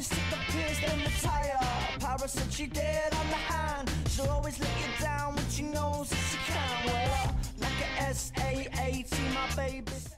stick the pierce, then retire. Paris said she did on the hand. She'll always let you down when she knows that she can. Well, like a S-A-A-T, my baby.